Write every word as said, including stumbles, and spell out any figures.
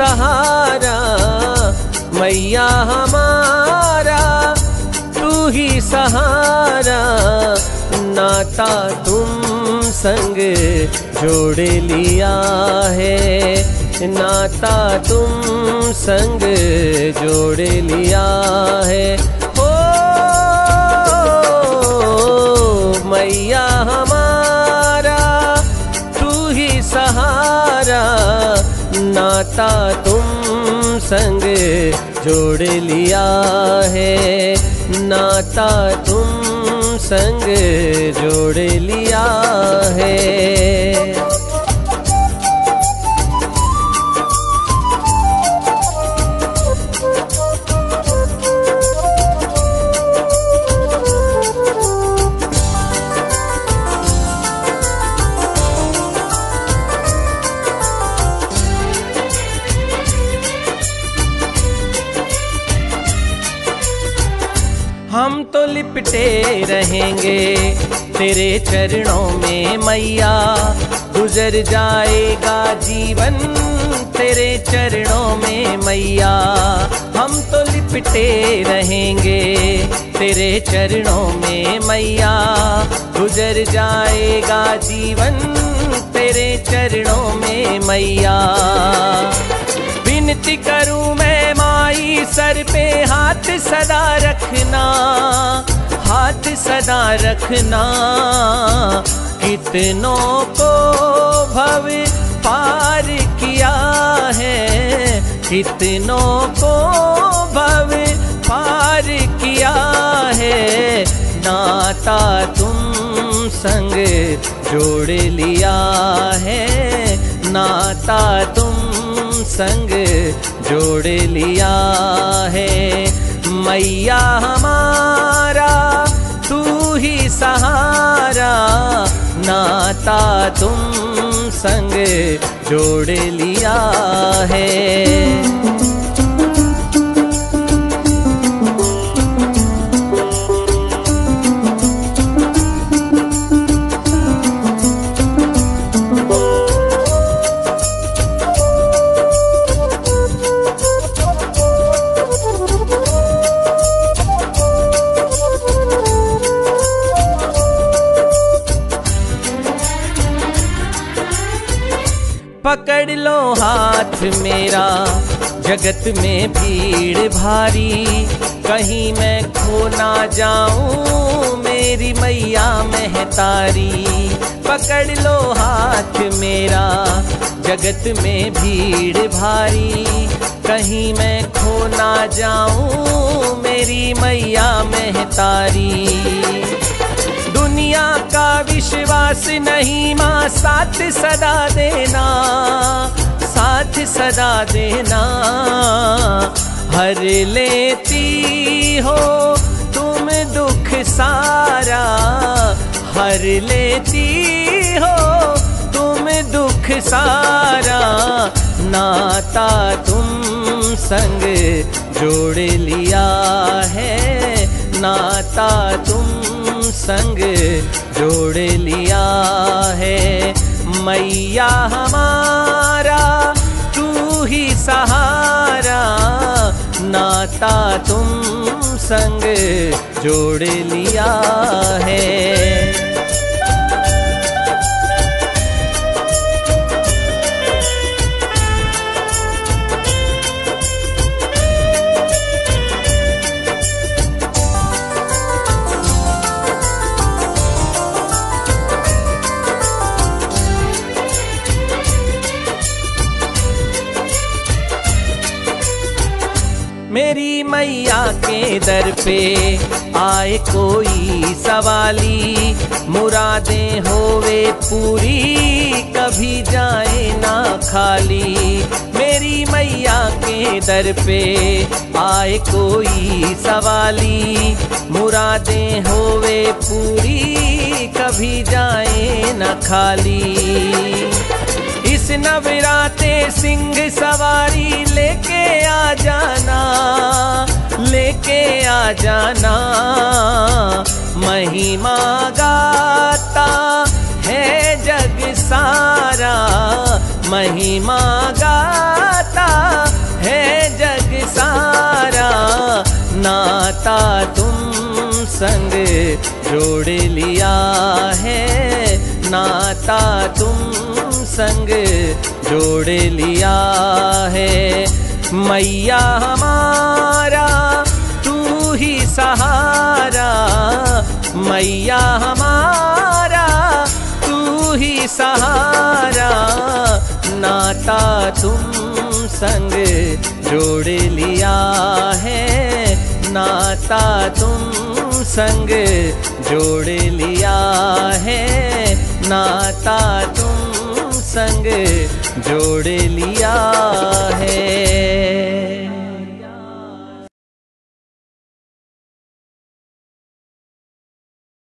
सहारा, मैया हमारा तू ही सहारा। नाता तुम संग जोड़ लिया है, नाता तुम संग जोड़ लिया है। ओ मैया हमारा तू ही सहारा, नाता तुम संग जोड़ लिया है, नाता तुम संग जोड़ लिया है। हम तो लिपटे रहेंगे तेरे चरणों में मैया, गुजर जाएगा जीवन तेरे चरणों में मैया। हम तो लिपटे रहेंगे तेरे चरणों में मैया, गुजर जाएगा जीवन तेरे चरणों में मैया। विनती करूं मैं माई सर पे हाथ सदा रखना, हाथ सदा रखना। कितनों को भव पार किया है, कितनों को भव पार किया है। नाता तुम संग जोड़ लिया है, नाता तुम संग जोड़ लिया है। मैया हमारा तू ही सहारा, नाता तुम संग जोड़ लिया है। पकड़ लो हाथ मेरा, जगत में भीड़ भारी, कहीं मैं खो ना जाऊं मेरी मैया महतारी। पकड़ लो हाथ मेरा, जगत में भीड़ भारी, कहीं मैं खो ना जाऊं मेरी मैया महतारी। दुनिया का विश्वास नहीं माँ, साथ सदा देना, साथ सदा देना। हर लेती हो तुम दुख सारा, हर लेती हो तुम दुख सारा। नाता तुम संग जोड़ लिया है, नाता तुम संग जोड़ लिया है। मैया हमारा तू ही सहारा, नाता तुम संग जोड़ लिया है। मेरी मैया के दर पे आए कोई सवाली, मुरादें होवे पूरी कभी जाए ना खाली। मेरी मैया के दर पे आए कोई सवाली, मुरादें होवे पूरी कभी जाए ना खाली। इस नवराते सिंह सवारी लेके आ जाना, लेके आ जाना। महिमा गाता है जग सारा, महिमा गाता है जग सारा, नाता तुम संग जोड़ लिया है, नाता तुम संग जोड़ लिया है। मैया हमारा तू ही सहारा, मैया हमारा तू ही सहारा, नाता तुम संग जोड़ लिया है, नाता तुम संग जोड़ लिया है, नाता तुम संग जोड़ लिया है।